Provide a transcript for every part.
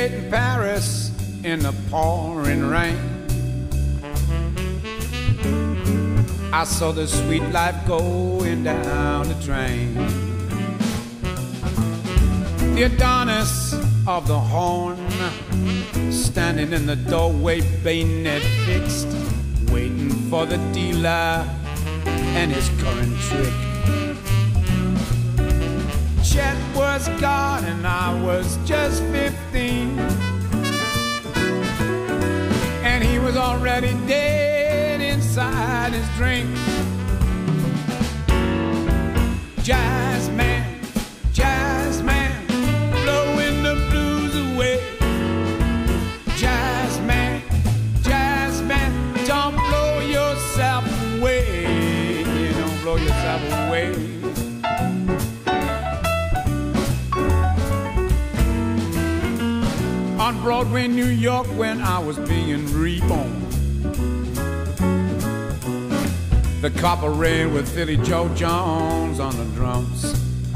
date in Paris in the pouring rain. I saw the sweet life going down the drain. The Adonis of the horn, standing in the doorway, bayonet fixed, waiting for the dealer and his current trick. Chet was gone and I was just 15, and he was already dead inside his drink. Jazz man, blowing the blues away. Jazz man, don't blow yourself away. Don't blow yourself away. On Broadway, New York, when I was being reborn, the Copper Rain with Philly Joe Jones on the drums,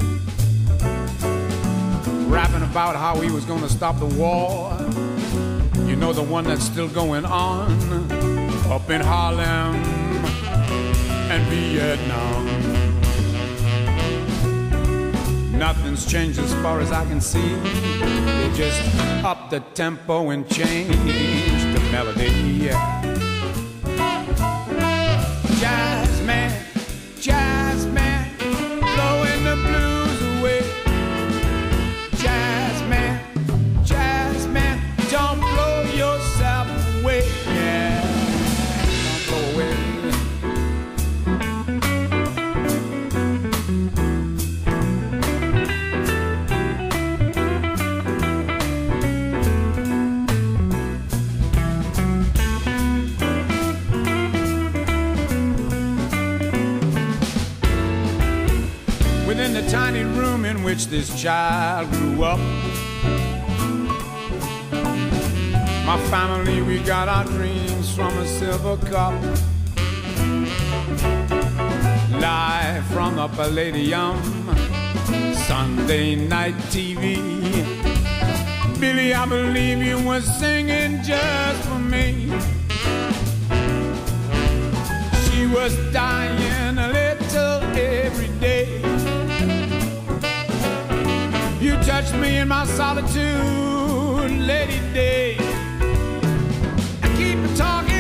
rapping about how he was gonna stop the war. You know, the one that's still going on up in Harlem and Vietnam. Nothing's changed as far as I can see. They just up the tempo and change the melody. Yeah. Jazz man, blowing the blues away. Jazz man, don't blow yourself away. Yeah, don't blow away. Within the tiny room in which this child grew up, my family, we got our dreams from a silver cup. Live from the Palladium, Sunday night TV. Billy, I believe you was singing just for me. She was dying a little every day. You touched me in my solitude, Lady Day. I keep talking.